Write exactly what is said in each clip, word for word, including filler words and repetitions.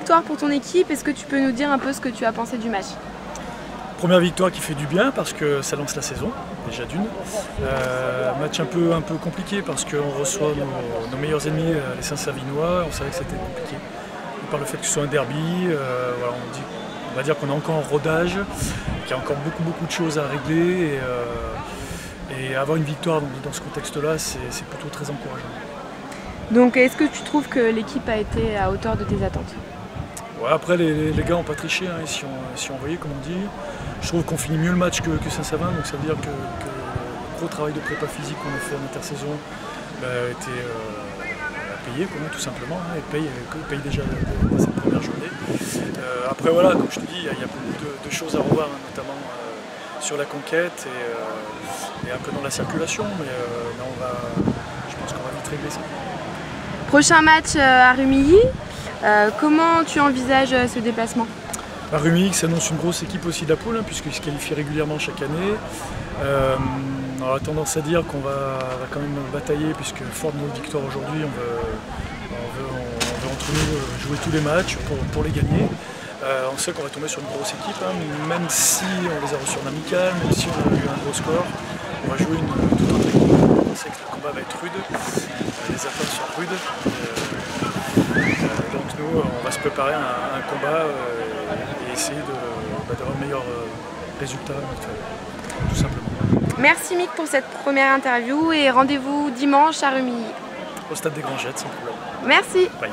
victoire pour ton équipe, est-ce que tu peux nous dire un peu ce que tu as pensé du match? Première victoire qui fait du bien parce que ça lance la saison, déjà d'une. Euh, match un peu, un peu compliqué parce qu'on reçoit nos, nos meilleurs ennemis, les Saint-Savinois. On savait que c'était compliqué. Par le fait que ce soit un derby, euh, voilà, on, dit, on va dire qu'on est encore en rodage, qu'il y a encore beaucoup, beaucoup de choses à régler. Et, euh, et avoir une victoire dans, dans ce contexte-là, c'est plutôt très encourageant. Donc est-ce que tu trouves que l'équipe a été à hauteur de tes attentes? Ouais, après les, les gars n'ont pas triché, hein, si, on, si on voyait, comme on dit. Je trouve qu'on finit mieux le match que, que Saint-Savin, donc ça veut dire que, que le gros travail de prépa physique qu'on a fait en intersaison bah, a été euh, payé, quoi, tout simplement, hein, et paye, paye déjà de, de cette première journée. Euh, après voilà, comme je te dis, il y, y a beaucoup de, de choses à revoir, hein, notamment euh, sur la conquête et, euh, et un peu dans la circulation, mais, euh, mais on va, je pense qu'on va vite régler ça. Prochain match à Rumilly, euh, comment tu envisages ce déplacement? Bah, Rumilly s'annonce une grosse équipe aussi de la poule, hein, puisqu'ils se qualifient régulièrement chaque année. Euh, on a tendance à dire qu'on va, va quand même batailler, puisque fort de nos victoires aujourd'hui, on veut, on, veut, on, on veut entre nous jouer tous les matchs pour, pour les gagner. Euh, on sait qu'on va tomber sur une grosse équipe, hein, même si on les a reçus en amical, même si on a eu un gros score, on va jouer une toute autre équipe. On sait que le combat va être rude, les attentes sont rudes. Euh, donc nous, on va se préparer à un, à un combat euh, et essayer d'avoir le meilleur résultat, tout simplement. Merci Mick pour cette première interview et rendez-vous dimanche à Rumilly. Au stade des Grangettes, sans problème. Merci. Bye.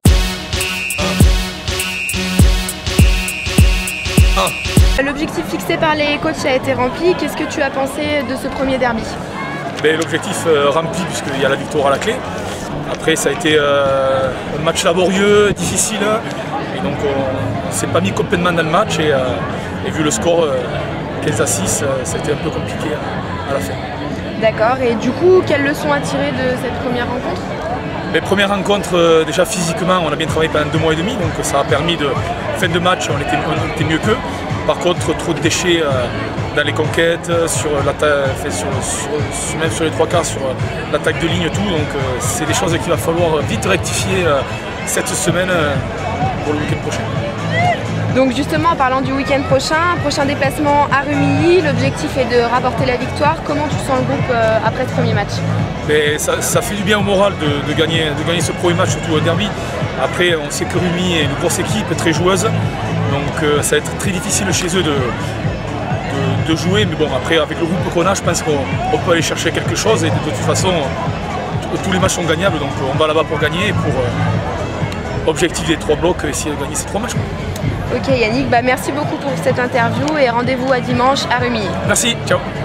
L'objectif fixé par les coachs a été rempli. Qu'est-ce que tu as pensé de ce premier derby? L'objectif euh, rempli puisqu'il y a la victoire à la clé. Après ça a été euh, un match laborieux, difficile. Et donc on ne s'est pas mis complètement dans le match et, euh, et vu le score euh, quinze à six, euh, ça a été un peu compliqué à la fin. D'accord, et du coup, quelles leçons à tirer de cette première rencontre? Les premières rencontres, euh, déjà physiquement, on a bien travaillé pendant deux mois et demi, donc ça a permis de, fin de match, on était, on était mieux qu'eux. Par contre, trop de déchets euh, dans les conquêtes, sur fait sur, sur, même sur les trois quarts, sur l'attaque de ligne, tout. Donc euh, c'est des choses qu'il va falloir vite rectifier euh, cette semaine euh, pour le week-end prochain. Donc justement, en parlant du week-end prochain, prochain déplacement à Rumilly, l'objectif est de rapporter la victoire. Comment tu sens le groupe euh, après ce premier match? Mais ça, ça fait du bien au moral de, de, gagner, de gagner ce premier match, surtout au derby. Après, on sait que Rumilly est une grosse équipe, très joueuse. Donc euh, ça va être très difficile chez eux de, de, de jouer. Mais bon, après, avec le groupe qu'on a, je pense qu'on peut aller chercher quelque chose. Et de, de toute façon, tous les matchs sont gagnables. Donc on va là-bas pour gagner. Pour euh, objectif des trois blocs, essayer de gagner ces trois matchs. Ok Yannick, bah merci beaucoup pour cette interview et rendez-vous à dimanche à Rumilly. Merci, ciao.